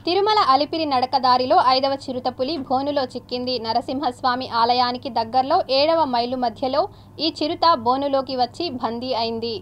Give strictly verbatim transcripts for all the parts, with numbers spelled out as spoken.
తిరుమల అలిపిరి నడకదారిలో ఐదవ చిరుతపులి బోనులో చిక్కింది. నరసింహస్వామి ఆలయానికి దగ్గరలో ఏడవ మైలు మధ్యలో ఈ చిరుత బోనులోకి వచ్చి బందీ అయింది.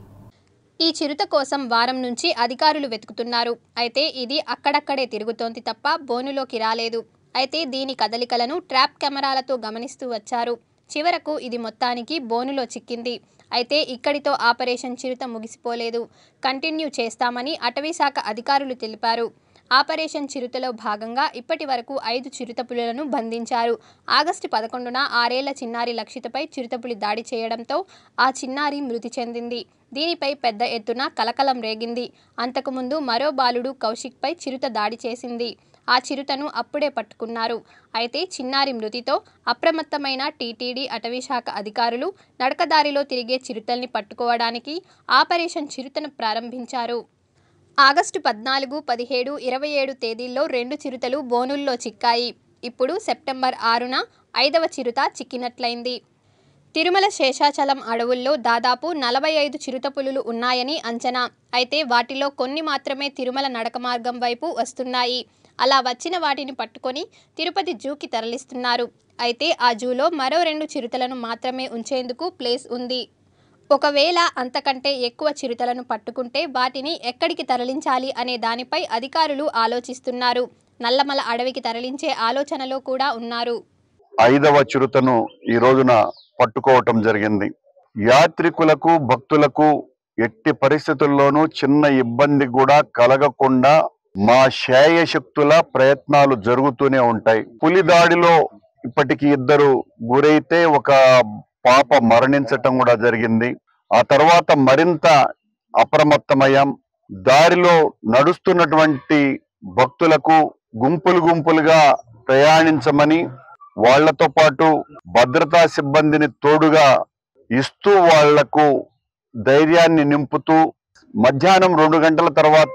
ఈ చిరుత కోసం వారం నుంచి అధికారులు వెతుకుతున్నారు. అయితే ఇది అక్కడక్కడే తిరుగుతోంది తప్ప బోనులోకి రాలేదు. అయితే దీని కదలికలను ట్రాప్ కెమెరాలతో గమనిస్తూ వచ్చారు. చివరకు ఇది మొత్తానికి బోనులో చిక్కింది. అయితే ఇక్కడితో ఆపరేషన్ చిరుత ముగిసిపోలేదు. కంటిన్యూ చేస్తామని అటవీశాఖ అధికారులు తెలిపారు. ఆపరేషన్ చిరుతలో భాగంగా ఇప్పటి వరకు ఐదు చిరుతపులులను బంధించారు. ఆగస్టు పదకొండున ఆరేళ్ల చిన్నారి లక్షితపై చిరుతపులి దాడి చేయడంతో ఆ చిన్నారి మృతి చెందింది. దీనిపై పెద్ద ఎత్తున కలకలం రేగింది. అంతకుముందు మరో బాలుడు కౌశిక్పై చిరుత దాడి చేసింది. ఆ చిరుతను అప్పుడే పట్టుకున్నారు. అయితే చిన్నారి మృతితో అప్రమత్తమైన టీటీడీ అటవీశాఖ అధికారులు నడకదారిలో తిరిగే చిరుతల్ని పట్టుకోవడానికి ఆపరేషన్ చిరుతను ప్రారంభించారు. ఆగస్టు పద్నాలుగు, పదిహేడు, ఇరవై ఏడు తేదీల్లో రెండు చిరుతలు బోనుల్లో చిక్కాయి. ఇప్పుడు సెప్టెంబర్ ఆరున ఐదవ చిరుత చిక్కినట్లయింది. తిరుమల శేషాచలం అడవుల్లో దాదాపు నలభై ఐదు చిరుతపులులు ఉన్నాయని అంచనా. అయితే వాటిలో కొన్ని మాత్రమే తిరుమల నడక మార్గం వైపు వస్తున్నాయి. అలా వచ్చిన వాటిని పట్టుకొని తిరుపతి జూకి తరలిస్తున్నారు. అయితే ఆ జూలో మరో రెండు చిరుతలను మాత్రమే ఉంచేందుకు ప్లేస్ ఉంది. ఒకవేళ అంతకంటే ఎక్కువ చిరుతలను పట్టుకుంటే వాటిని ఎక్కడికి తరలించాలి అనే దానిపై అధికారులు ఆలోచిస్తున్నారు. నల్లమల అడవికి తరలించే ఆలోచనలో కూడా ఉన్నారు. ఐదవ చిరుతను ఈ రోజున పట్టుకోవటం జరిగింది. యాత్రికులకు భక్తులకు ఎట్టి పరిస్థితుల్లోనూ చిన్న ఇబ్బంది కూడా కలగకుండా మా శాయశక్తుల ప్రయత్నాలు జరుగుతూనే ఉంటాయి. పులి దాడిలో ఇప్పటికి ఇద్దరు గురైతే ఒక పాప మరణించటం కూడా జరిగింది. ఆ తర్వాత మరింత అప్రమత్తమయ్యాం. దారిలో నడుస్తున్నటువంటి భక్తులకు గుంపులు గుంపులుగా ప్రయాణించమని, వాళ్లతో పాటు భద్రతా సిబ్బందిని తోడుగా ఇస్తూ వాళ్లకు ధైర్యాన్ని నింపుతూ మధ్యాహ్నం రెండు గంటల తర్వాత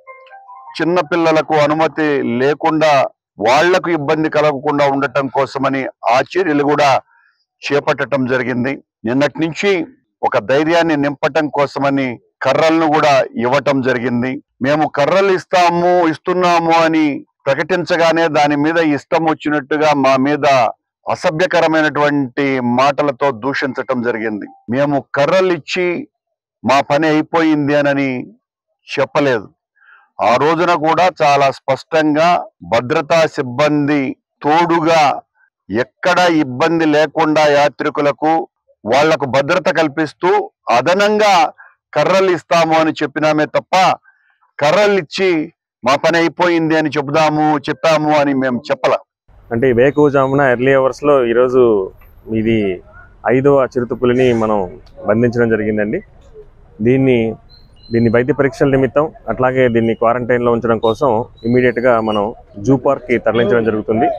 చిన్నపిల్లలకు అనుమతి లేకుండా వాళ్లకు ఇబ్బంది కలగకుండా ఉండటం కోసమని ఆ చర్యలు కూడా చేపట్టడం జరిగింది. నిన్నటి నుంచి ఒక ధైర్యాన్ని నింపటం కోసమని కర్రలను కూడా ఇవ్వటం జరిగింది. మేము కర్రలు ఇస్తాము ఇస్తున్నాము అని ప్రకటించగానే దాని మీద ఇష్టం వచ్చినట్టుగా మా మీద అసభ్యకరమైనటువంటి మాటలతో దూషించటం జరిగింది. మేము కర్రలు ఇచ్చి మా పని అయిపోయింది అని చెప్పలేదు. ఆ రోజున కూడా చాలా స్పష్టంగా భద్రతా సిబ్బంది తోడుగా ఎక్కడ ఇబ్బంది లేకుండా యాత్రికులకు వాళ్లకు భద్రత కల్పిస్తూ అదనంగా కర్రలు ఇస్తాము అని చెప్పినామే తప్ప కర్రలు ఇచ్చి మా పని అయిపోయింది అని చెబుదాము చెప్పాము అని మేము చెప్పల. అంటే వేకువజామున ఎర్లీ అవర్స్ లో ఈరోజు ఇది ఐదవ చిరుతపులిని మనం బంధించడం జరిగిందండి. దీన్ని దీన్ని వైద్య పరీక్షల నిమిత్తం అట్లాగే దీన్ని క్వారంటైన్లో ఉంచడం కోసం ఇమీడియట్గా మనం జూ పార్క్కి తరలించడం జరుగుతుంది.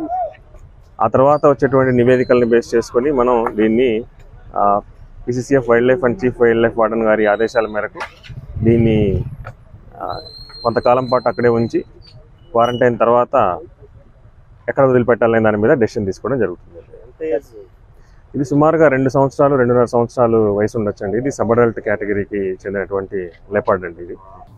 ఆ తర్వాత వచ్చేటువంటి నివేదికలను బేస్ చేసుకొని మనం దీన్ని PCCF wildlife and chief wildlife warden గారి ఆదేశాల మేరకు దీన్ని కొంతకాలం పాటు అక్కడే ఉంచి క్వారంటైన్ తర్వాత ఎక్కడ వదిలిపెట్టాలనే దాని మీద డెసిషన్ తీసుకోవడం జరుగుతుంది. ఇది సుమారుగా రెండు సంవత్సరాలు రెండున్నర సంవత్సరాలు వయసు ఉండొచ్చండి. ఇది సబ్ అడల్ట్ కేటగిరీకి చెందినటువంటి లెపర్డ్ అండి. ఇది